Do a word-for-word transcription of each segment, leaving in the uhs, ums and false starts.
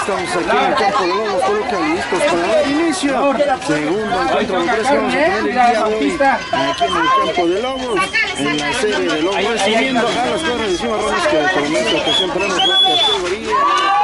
estamos aquí en el campo de Lobos Toluca, listos para dar inicio. Segundo encuentro de tres que vamos a tener el día de hoy aquí en el campo de Lobos, en la serie de Lobos, recibiendo a las Torres de Cimarrones que por esta ocasión tenemos la categoría.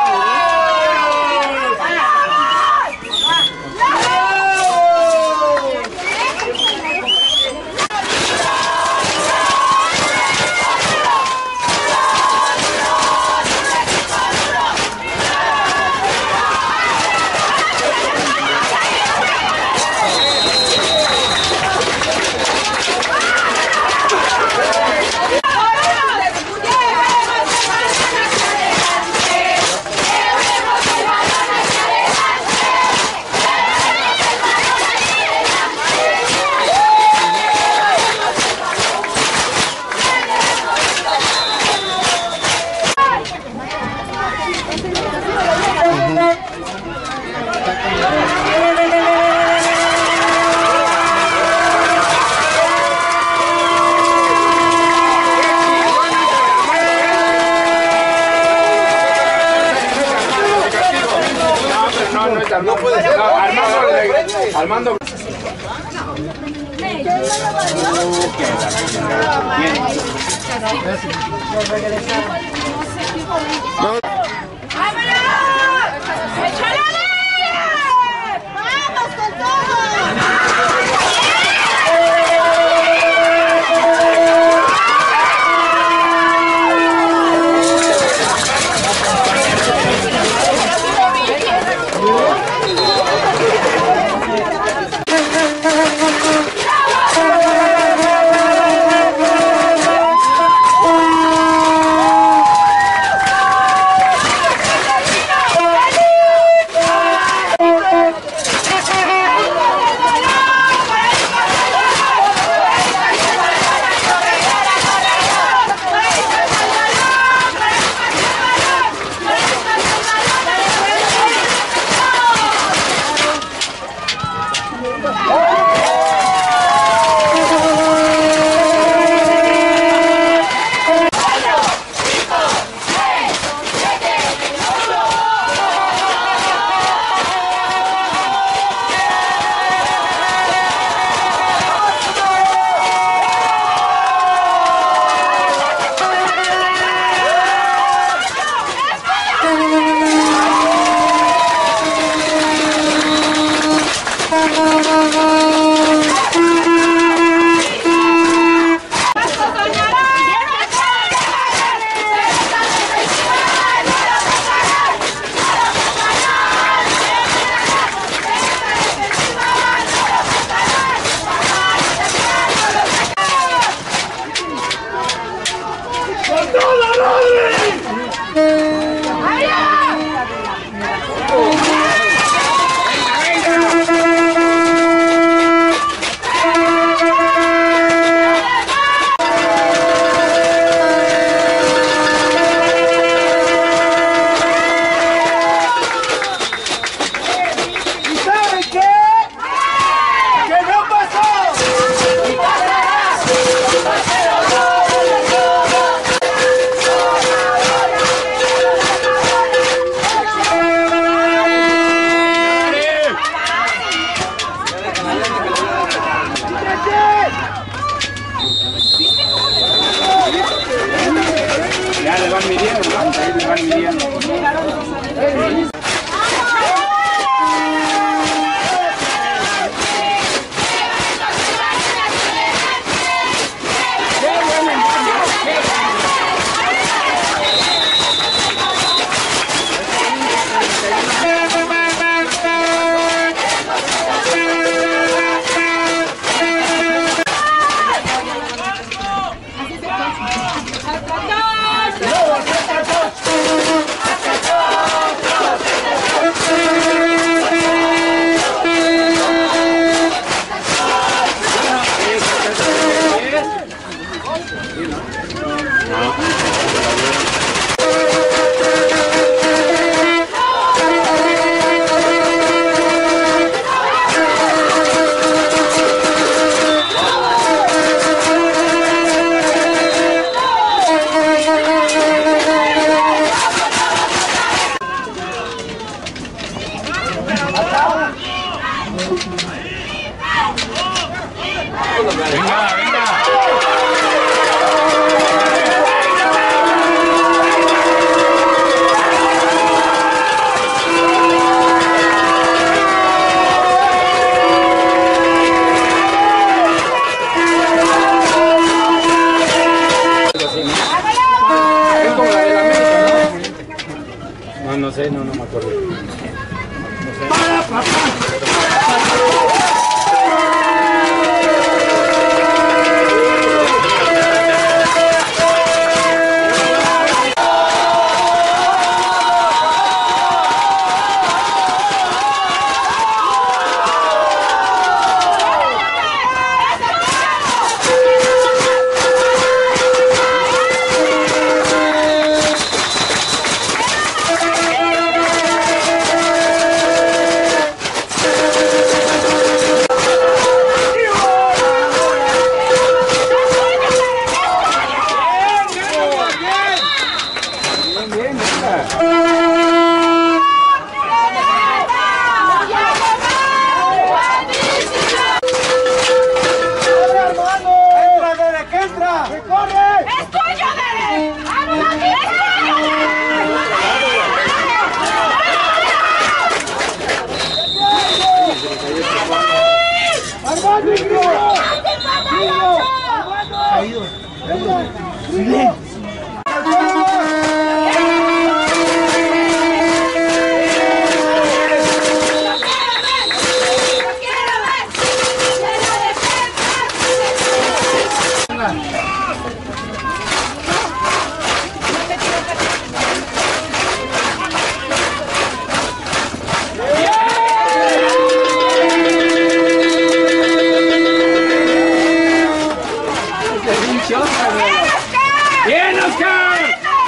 No puede ser. No, Armando. Armando. No. No sé, no, no me acuerdo. ¡Para, papá! ¡Bien, Oscar!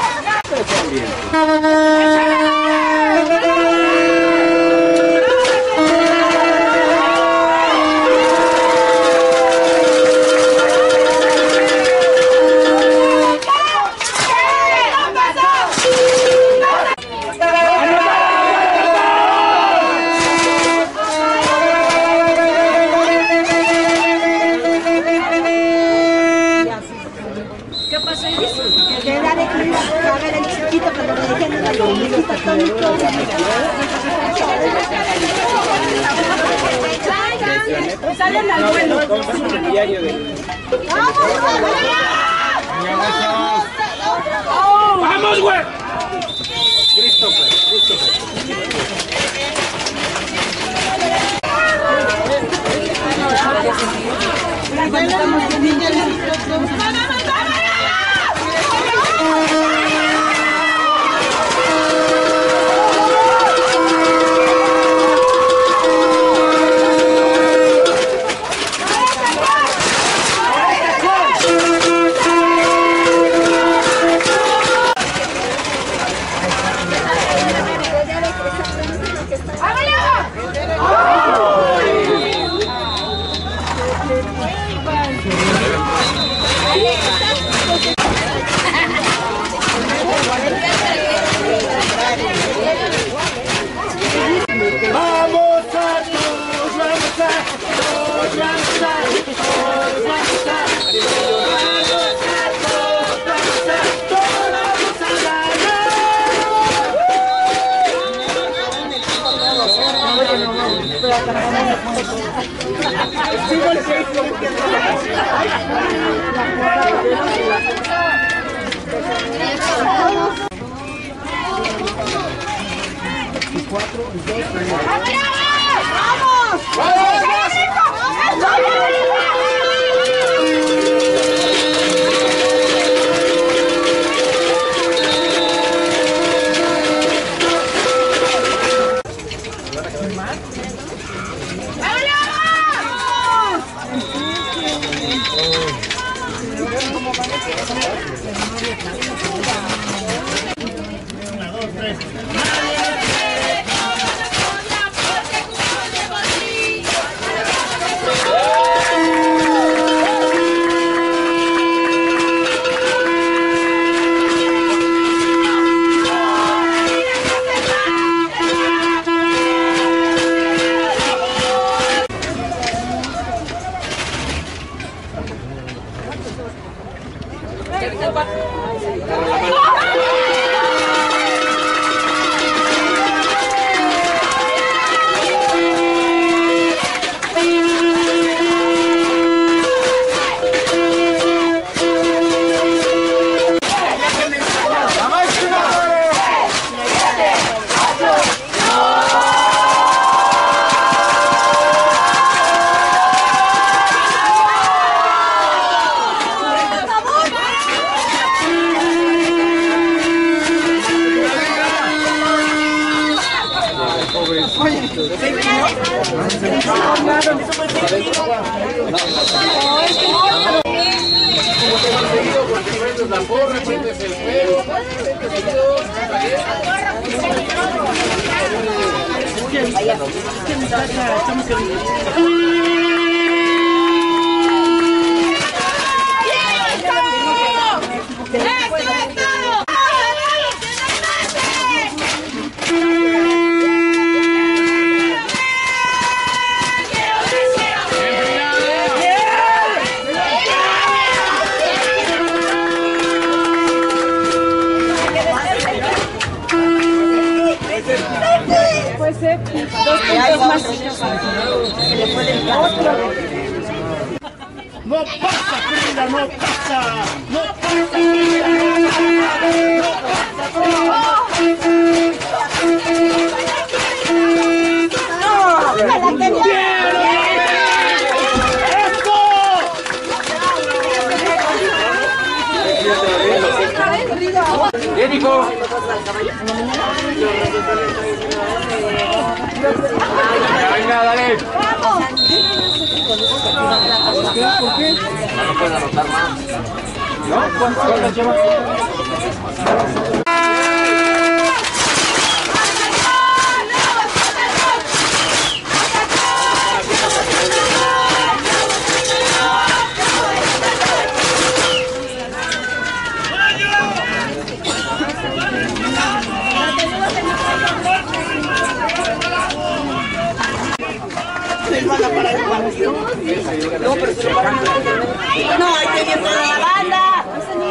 Salen al vuelo. ¡Vamos, güey! Christopher, Christopher. La porra, prendes el fuego. Puede ser dos puntos más. No pasa, Frida, no pasa. No pasa, Frida, no pasa. No pasa, Bien, hijo. Venga, dale. ¿Por qué? No pueden anotar más. ¿No? ¿Cuántas horas lleva? No, hay que ir toda la banda.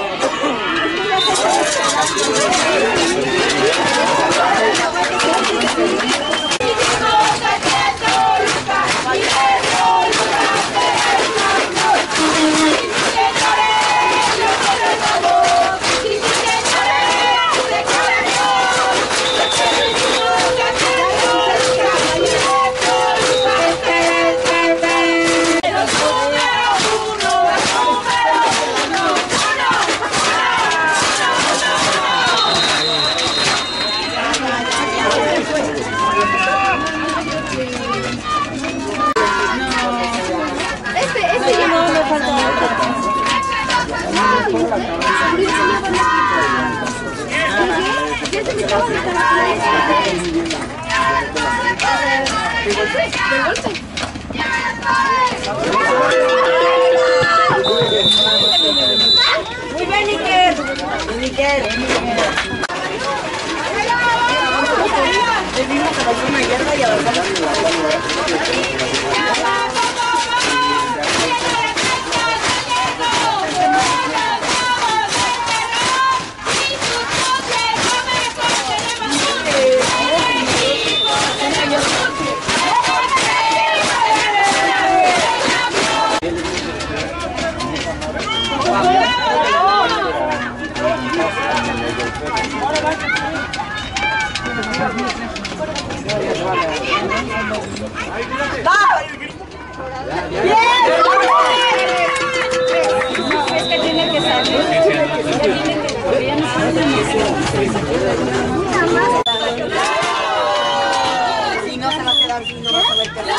Muy bien, Niquel. Niquel. Le dimos a la una hierba y a la es que tiene que salir. Si no se va a quedar, si no va a saber qué.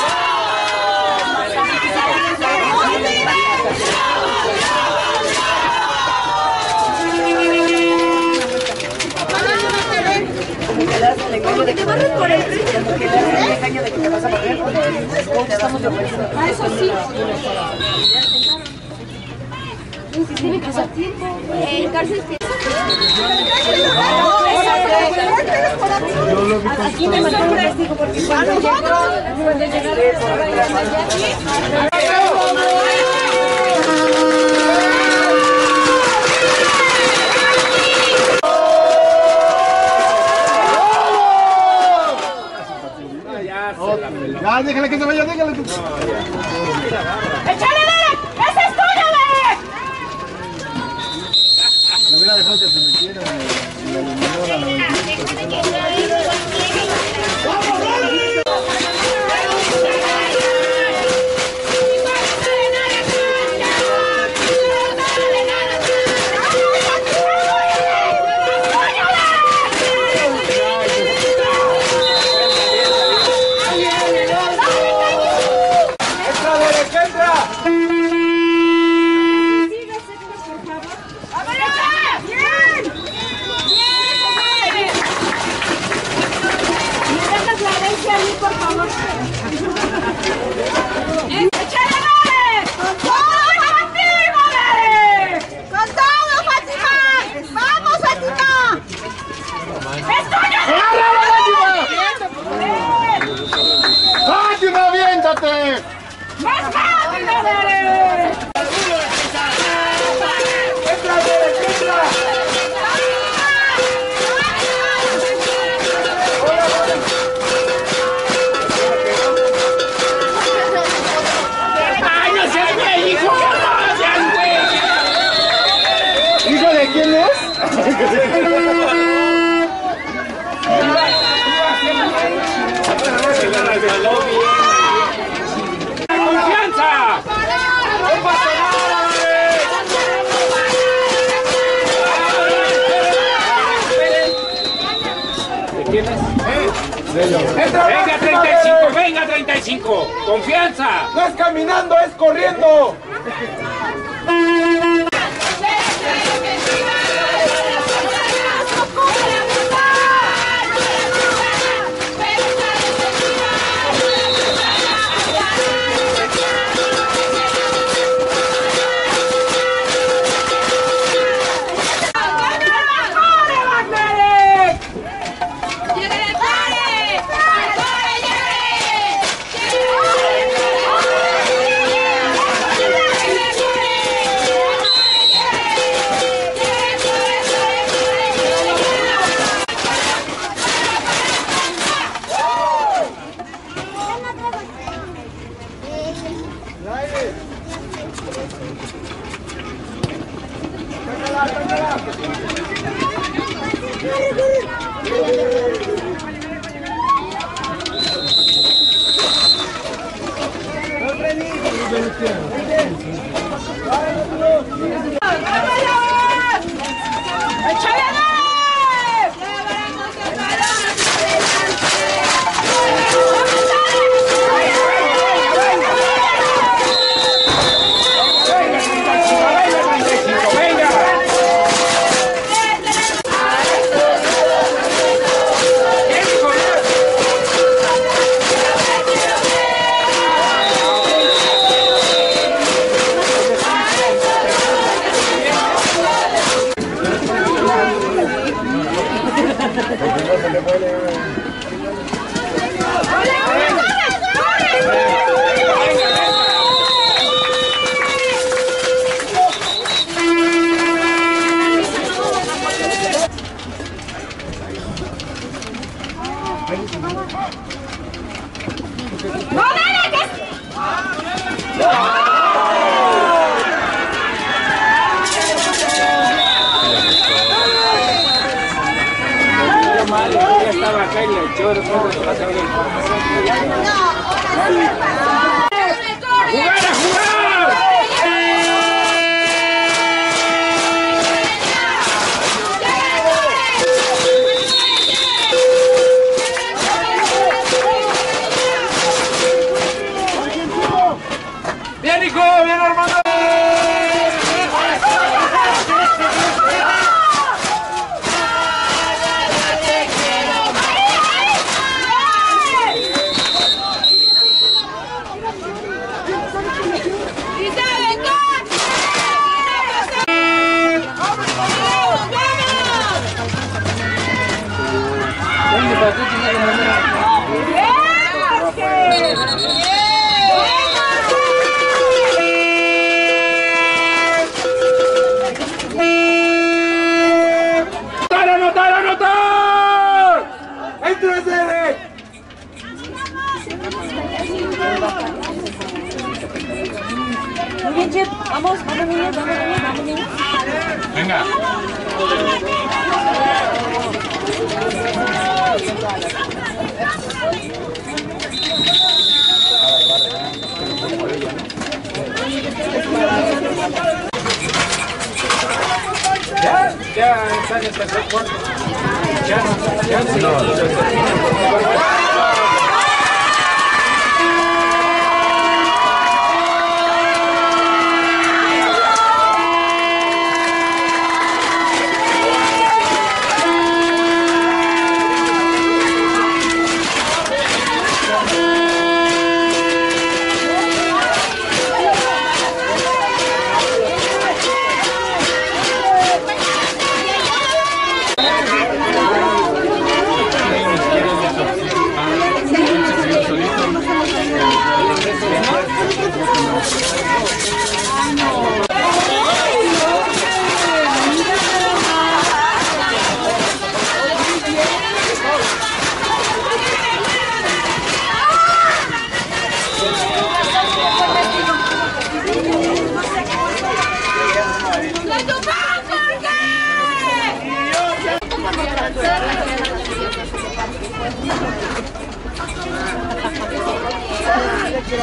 Como te barres por el frente, porque le hacen el caño de que te vas a poner. Ah, eso sí. Tiene que pasar tiempo. En cárcel que... Aquí me mató un testigo porque cuando llegaron, cuando llegaron, Ya, déjale que se vaya, déjale. ¡échale, Derek! ¡Ese es tuyo, Derek! Me hubiera dejado que se metiera y eliminó la noventa. ¡Fátima, aviéntate! ¡Más rápido, dale! ¡Ay, no seas güey, hijo! ¡No seas güey! ¿Hijo de quién es? ¡Confianza! ¡No pasa nada! ¿De quién es? Venga, treinta y cinco, venga, treinta y cinco. ¡Confianza! No es caminando, es corriendo. Estaba acá y le echó el fuego de la sangre. ¡Jugar a jugar! ¡Bien, hijo! ¡Bien, hermano! Muy bien, Chef. Vamos, vamos, niños, vamos, niños, vamos, niños. Venga. Ya, ya está en el tercer cuarto. Ya no, ya no.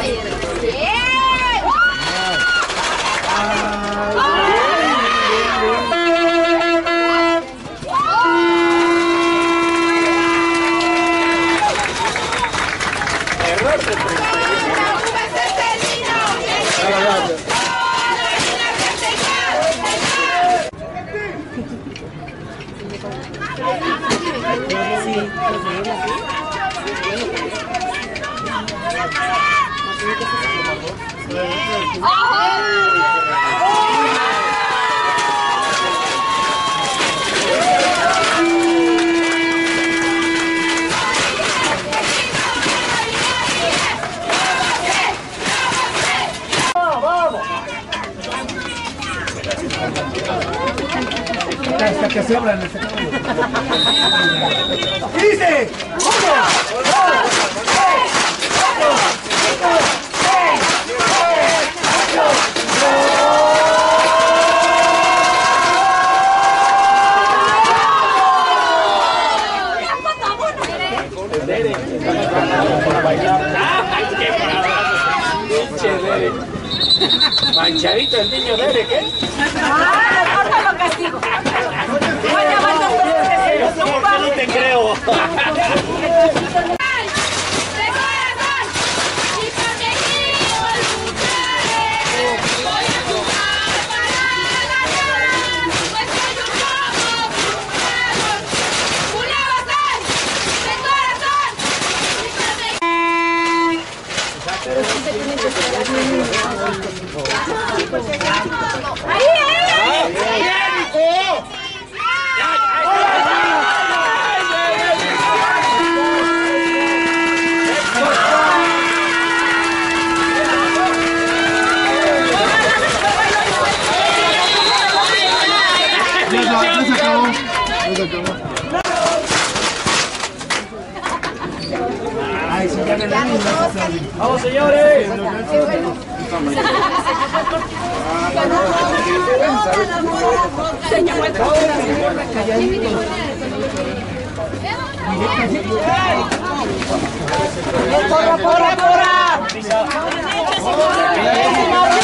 Hasta que sobran. ¡Dice! ¡Uno! ¡Dos! ¡Tres! ¡Cuatro! ¡Cinco! ¡Seis! ¡Siete! ¡Ocho! Manchadito el niño Dere, ¿qué? ¡Ah! ¡Ahorita lo castigo! ¡Vaya, vaya! Yo no te creo. ¡Ahí, ahí! ¡Vamos, señores! ¡Porra, porra, porra!